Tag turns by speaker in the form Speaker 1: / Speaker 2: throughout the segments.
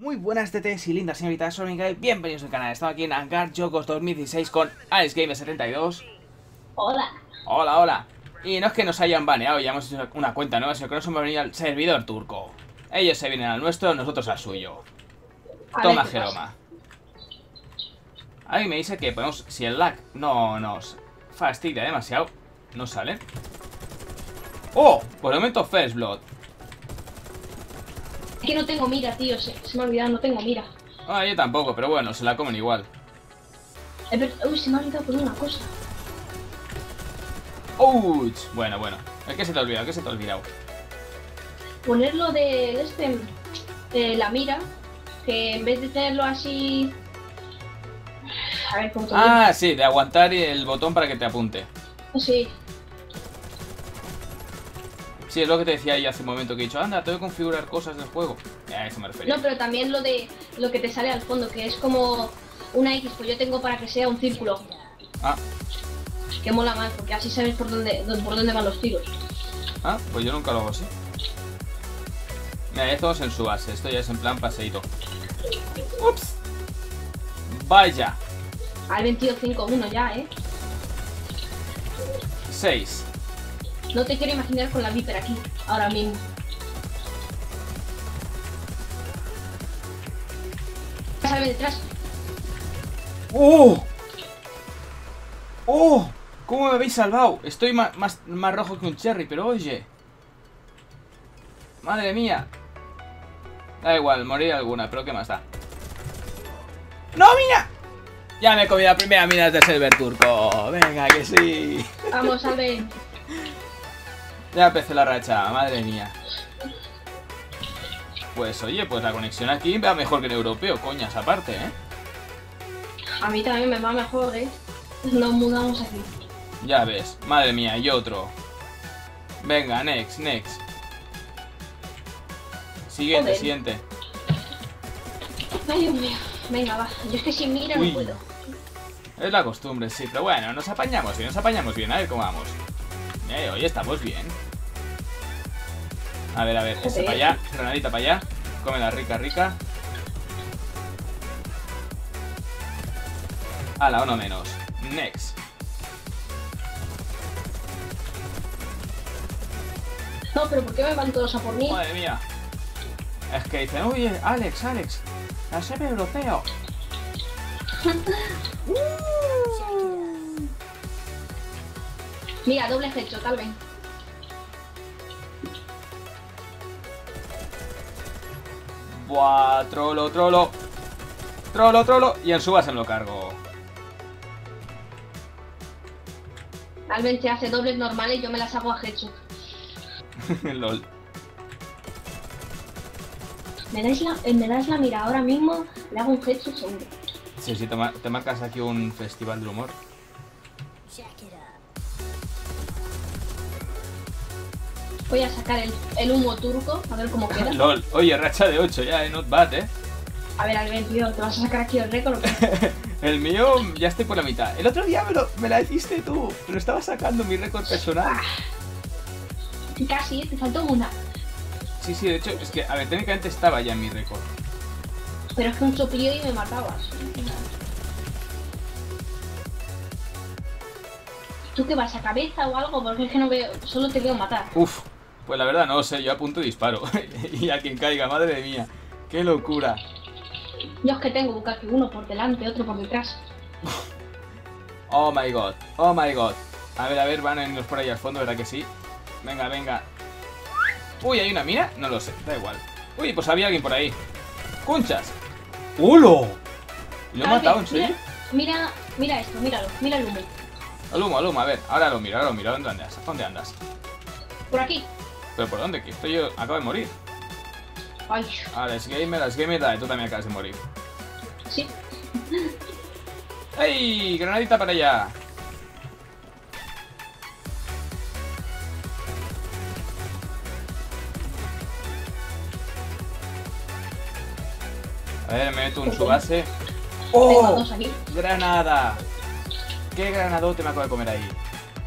Speaker 1: Muy buenas TTs y lindas señoritas, soy Miguel, bienvenidos al canal. Estamos aquí en Hangar Jocos 2016 con AlexGamer72.
Speaker 2: Hola.
Speaker 1: Hola, hola. Y no es que nos hayan baneado, ya hemos hecho una cuenta nueva, sino que nos hemos venido al servidor turco. Ellos se vienen al nuestro, nosotros al suyo. Toma, Jeroma. Alguien me dice que podemos, si el lag no nos fastidia demasiado, no sale. ¡Oh! Por el momento First Blood.
Speaker 2: Es que no tengo mira, tío, se me ha olvidado, no tengo mira.
Speaker 1: Ah, yo tampoco, pero bueno, se la comen igual.
Speaker 2: Uy, se me ha olvidado poner una cosa.
Speaker 1: ¡Uy! Bueno, bueno. ¿Qué se te ha olvidado? ¿Qué se te ha olvidado?
Speaker 2: Ponerlo de la mira, que en vez de tenerlo así... A ver, ¿cómo te digo?
Speaker 1: Ah, sí, de aguantar el botón para que te apunte.
Speaker 2: Sí.
Speaker 1: Sí, es lo que te decía ahí hace un momento que he dicho, anda, tengo que configurar cosas del juego. A eso me refería.
Speaker 2: No, pero también lo que te sale al fondo, que es como una X, pues yo tengo para que sea un círculo.
Speaker 1: Ah,
Speaker 2: Que mola más, porque así sabes por dónde van los tiros.
Speaker 1: ah, pues yo nunca lo hago así. Mira, esto es en su base, esto ya es en plan paseíto. Ups. Vaya.
Speaker 2: Al 22-5-1 ya,
Speaker 1: 6.
Speaker 2: No te quiero imaginar con la Viper aquí, ahora mismo. Salve detrás.
Speaker 1: ¡Oh! ¡Oh! ¿Cómo me habéis salvado? Estoy más rojo que un cherry, pero oye. Madre mía. Da igual, morir alguna, pero ¿qué más da? ¡No, mina! Ya me he comido la primera mina del server turco. Venga, que sí.
Speaker 2: Vamos, salve.
Speaker 1: Ya empecé la racha, madre mía. Pues oye, pues la conexión aquí va mejor que en europeo, coñas, aparte, ¿eh?
Speaker 2: A mí también me va mejor, Nos mudamos aquí.
Speaker 1: Ya ves, madre mía, y otro. Venga, next. Siguiente,
Speaker 2: Joder.
Speaker 1: siguiente.
Speaker 2: Ay, Dios mío. Venga, va. Yo es que sin mira
Speaker 1: Uy.
Speaker 2: no puedo.
Speaker 1: Es la costumbre, sí, pero bueno, nos apañamos bien, a ver cómo vamos. Hoy estamos bien. A ver, ese
Speaker 2: Joder.
Speaker 1: para allá, granadita para allá. Cómela rica. Ala, uno menos. Next.
Speaker 2: No, pero ¿por qué me van todos a por mí?
Speaker 1: Madre mía. Es que dicen, oye, Alex, la server europeo.
Speaker 2: Mira, doble hecho, tal vez.
Speaker 1: Buah, trolo. Y en su base me lo cargo.
Speaker 2: Tal vez se hace dobles normales y yo me las hago a headshot.
Speaker 1: LOL.
Speaker 2: Me das la mira ahora mismo, le hago un headshot seguro.
Speaker 1: Sí, te marcas aquí un festival de humor.
Speaker 2: Voy a sacar el humo turco, a ver cómo queda.
Speaker 1: LOL. Oye, racha de 8 ya, not bad,
Speaker 2: A ver, al 22, ¿te vas a sacar aquí el récord o qué?
Speaker 1: El mío ya estoy por la mitad. El otro día me la hiciste tú. Pero estaba sacando mi récord personal.
Speaker 2: Casi, te faltó una.
Speaker 1: Sí, de hecho, es que, a ver, técnicamente estaba ya en mi récord.
Speaker 2: Pero es que un soplío y me matabas. ¿Tú qué vas a cabeza o algo? Porque es que no veo, solo te veo matar.
Speaker 1: Uf, pues la verdad no sé, yo apunto y disparo. Y a quien caiga, madre mía. ¡Qué locura!
Speaker 2: Yo es que tengo un casi uno por delante, otro por detrás.
Speaker 1: Oh my god. A ver, van a irnos por ahí al fondo, ¿verdad que sí? Venga. Uy, ¿hay una mina? No lo sé, da igual. Uy, pues había alguien por ahí. ¡Conchas! ¡Holo! ¿Lo he matado, en serio?
Speaker 2: Mira esto, míralo, mira el humo.
Speaker 1: Al humo, a ver, ahora lo miro. ¿Dónde andas?
Speaker 2: Por aquí.
Speaker 1: ¿Pero por dónde? Que estoy yo, acabo de morir.
Speaker 2: Ay,
Speaker 1: Alex Gamer, dale, tú también acabas de morir.
Speaker 2: sí.
Speaker 1: ¡Ey! ¡Granadita para allá! A ver, me meto en su base.
Speaker 2: Tengo
Speaker 1: ¡Oh!
Speaker 2: dos aquí.
Speaker 1: ¡Granada! ¡Qué granadote me acabo de comer ahí!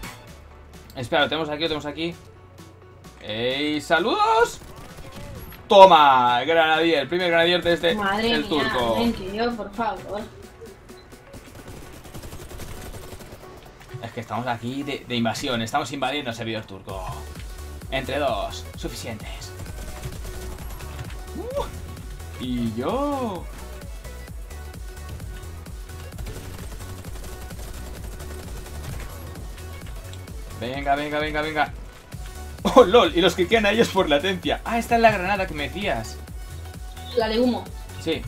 Speaker 1: Espera, lo tenemos aquí. ¡Ey! ¡Saludos! Toma, granadier, el primer granadier desde
Speaker 2: Madre
Speaker 1: el
Speaker 2: mía,
Speaker 1: turco.
Speaker 2: tío, por favor.
Speaker 1: Es que estamos aquí de invasión, estamos invadiendo el servidor turco. Entre dos, suficientes. Y yo... Venga, venga, venga, venga. ¡Oh, lol! Y los que quedan a ellos por latencia. Ah, esta es la granada que me decías.
Speaker 2: La de humo.
Speaker 1: Sí.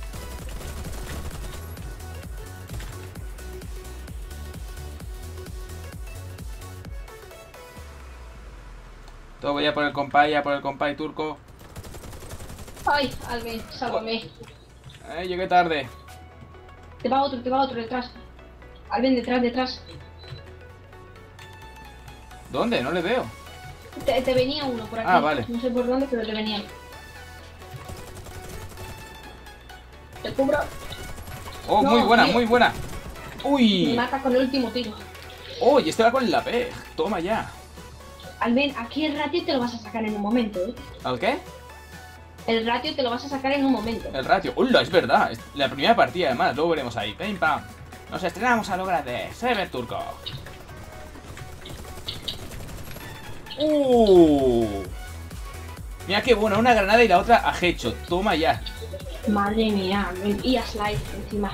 Speaker 1: Todo voy a por el compay turco.
Speaker 2: Ay, Alben, sálvame.
Speaker 1: Llegué tarde.
Speaker 2: Te va otro detrás. Alben, detrás.
Speaker 1: ¿Dónde? No le veo.
Speaker 2: Te venía uno por aquí.
Speaker 1: Ah, vale.
Speaker 2: No sé por dónde, pero te venía. Te cubro.
Speaker 1: Oh,
Speaker 2: No,
Speaker 1: muy buena,
Speaker 2: tío.
Speaker 1: muy buena.
Speaker 2: Me
Speaker 1: Uy.
Speaker 2: mata con el último tiro.
Speaker 1: Oh, y este va con la PEG. Toma ya.
Speaker 2: Alben, aquí el ratio te lo vas a sacar en un momento, ¿eh?
Speaker 1: ¿Al qué?
Speaker 2: El ratio te lo vas a sacar en un momento.
Speaker 1: El ratio. ¡Hola! Es verdad. Es la primera partida, además. Luego veremos ahí. ¡Pim, pam! Nos estrenamos a lo grande. Server turco. Mira qué bueno. Una granada y la otra a hecho. Toma ya.
Speaker 2: Madre mía, Alben. Y a slide encima.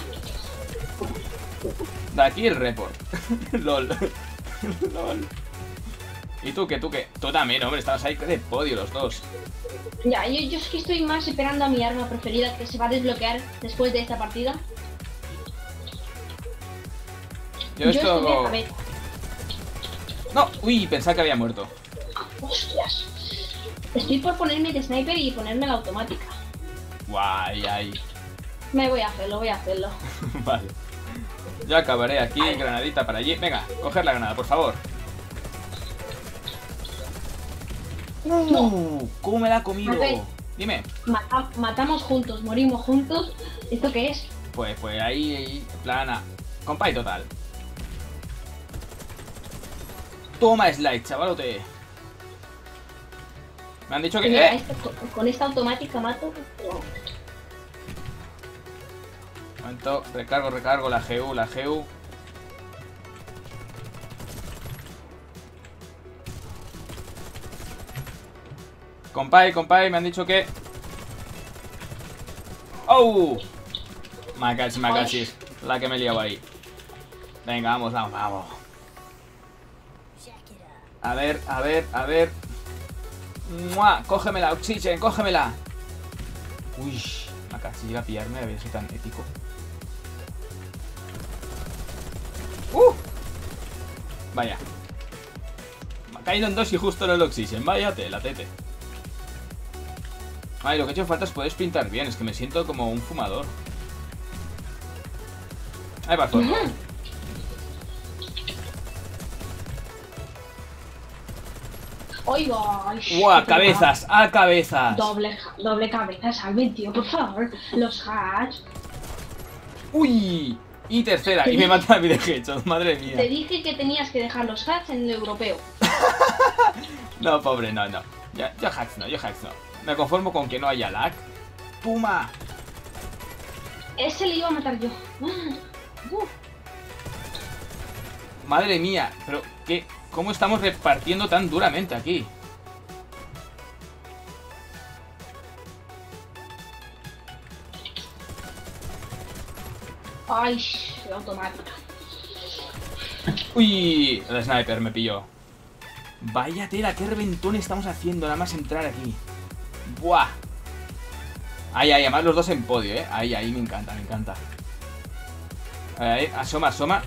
Speaker 1: De aquí el report. LOL. LOL. ¿Y tú qué? Tú también, hombre. Estabas ahí de podio los dos.
Speaker 2: Ya, yo es que estoy más esperando a mi arma preferida que se va a desbloquear después de esta partida.
Speaker 1: Yo
Speaker 2: estuve a
Speaker 1: esto...
Speaker 2: ver.
Speaker 1: No. Uy, pensaba que había muerto.
Speaker 2: Hostias. Estoy por ponerme de sniper y ponerme la automática.
Speaker 1: Guay, ay.
Speaker 2: Voy a hacerlo.
Speaker 1: Vale. Ya acabaré aquí. Granadita para allí. Venga, coger la granada, por favor. ¿Cómo me la ha comido?
Speaker 2: Manuel.
Speaker 1: Dime.
Speaker 2: Matamos juntos, morimos juntos. ¿Esto qué es?
Speaker 1: Pues ahí, plana. Compay total. Toma slide, chavalote. Me han dicho que...
Speaker 2: Mira, con esta automática mato.
Speaker 1: Momento, recargo la GU. Compay, me han dicho que... ¡Oh! Macachis. La que me he liado ahí. Venga, vamos. A ver. ¡Mua! Cógemela, Oxygen, cógemela. Uy, Macachis llega a pillarme, a ver si tan épico. Vaya. Me ha caído en dos y justo en el Oxygen. Vaya tela, tete. Ay, lo que he hecho falta es poder sprintar bien. Es que me siento como un fumador. Ahí va el fuego.
Speaker 2: Oiga.
Speaker 1: ¡Guau! ¡Cabezas! ¡A cabezas!
Speaker 2: Doble cabeza, salve, tío, por favor. Los hacks.
Speaker 1: ¡Uy! Y tercera. Y me mata a mi de headshot. Madre
Speaker 2: Te
Speaker 1: mía.
Speaker 2: dije que tenías que dejar los hacks en el europeo.
Speaker 1: No, pobre, no. Yo hacks no. Me conformo con que no haya lag. ¡Puma!
Speaker 2: Ese le iba a matar yo.
Speaker 1: Madre mía. Pero, ¿qué? ¿Cómo estamos repartiendo tan duramente aquí?
Speaker 2: Ay, automática.
Speaker 1: ¡Uy! El sniper me pilló. Vaya tela, qué reventón estamos haciendo nada más entrar aquí. ¡Buah! Ahí, además los dos en podio, ¿eh? Ahí, me encanta. Ahí, asoma.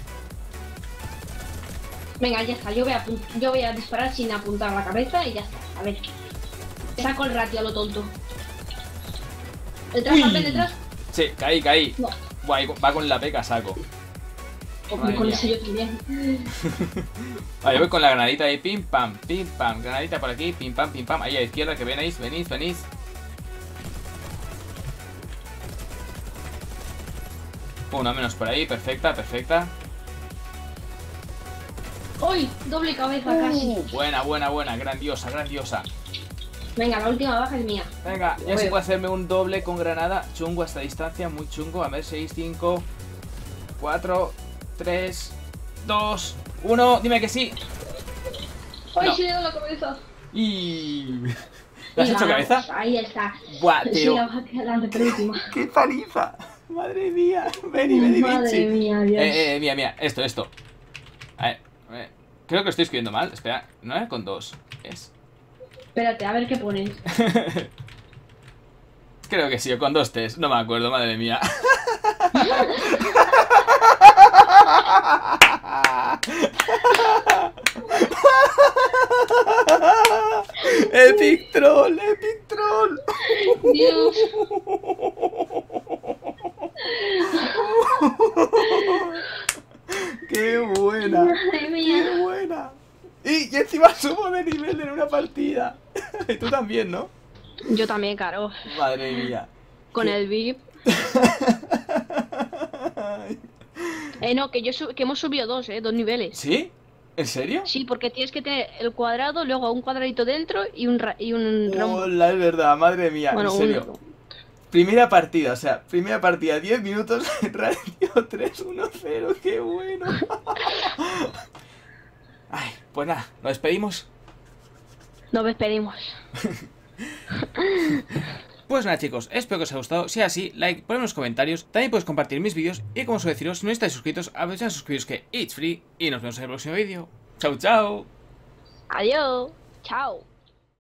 Speaker 2: Venga, ya está. Yo voy a disparar sin apuntar la cabeza y ya está. A ver. Saco el ratio a lo tonto. ¿Detrás, Alben, detrás?
Speaker 1: Sí, caí.
Speaker 2: No.
Speaker 1: Buah, va con la peca, saco. Madre
Speaker 2: Con
Speaker 1: mía.
Speaker 2: ese yo también.
Speaker 1: Vale, voy con la granadita ahí, pim pam. Granadita por aquí, pim pam. Ahí a la izquierda, que venís. Una menos por ahí, perfecta.
Speaker 2: ¡Uy! Doble cabeza casi.
Speaker 1: Buena, grandiosa.
Speaker 2: Venga, la última baja es mía.
Speaker 1: Venga, ya se puede hacerme un doble con granada. Chungo a esta distancia, muy chungo. A ver, 6, 5, 4, 3, 2, 1. Dime que sí.
Speaker 2: ¡Ay,
Speaker 1: No.
Speaker 2: sí le he dado la cabeza!
Speaker 1: Y... ¿Le has
Speaker 2: Y
Speaker 1: hecho
Speaker 2: ganamos.
Speaker 1: cabeza?
Speaker 2: Ahí está.
Speaker 1: Buah,
Speaker 2: Sí,
Speaker 1: tío.
Speaker 2: la baja que adelante, penúltima.
Speaker 1: ¡Qué paliza! Madre mía. Vení,
Speaker 2: Madre mía, Dios.
Speaker 1: mía. Esto. A ver. Creo que lo estoy escribiendo mal. Espera, no era con 2. Es.
Speaker 2: Espérate, a ver qué pones.
Speaker 1: Creo que sí, o con 2 T's. No me acuerdo, madre mía. Epic troll.
Speaker 2: Dios.
Speaker 1: Qué buena.
Speaker 2: Madre mía.
Speaker 1: Qué buena. Y encima subo de nivel en una partida. Y tú también, ¿no?
Speaker 3: Yo también, Caro.
Speaker 1: Madre mía.
Speaker 3: Con el VIP. No, que hemos subido 2 niveles.
Speaker 1: ¿Sí? ¿En serio?
Speaker 3: Sí, porque tienes que tener el cuadrado, luego un cuadradito dentro y un rombo.
Speaker 1: Hola, es verdad, madre mía,
Speaker 3: Bueno,
Speaker 1: en serio. Primera partida, 10 minutos, ratio 3-1-0, qué bueno. Ay, pues nada, nos despedimos.
Speaker 3: Nos despedimos.
Speaker 1: Pues nada, chicos, espero que os haya gustado. Si es así, like, ponedme en los comentarios. También podéis compartir mis vídeos. Y como suelo deciros, si no estáis suscritos, aprovechad a suscribiros, que it's free. Y nos vemos en el próximo vídeo. Chao, chao.
Speaker 3: Adiós. Chao.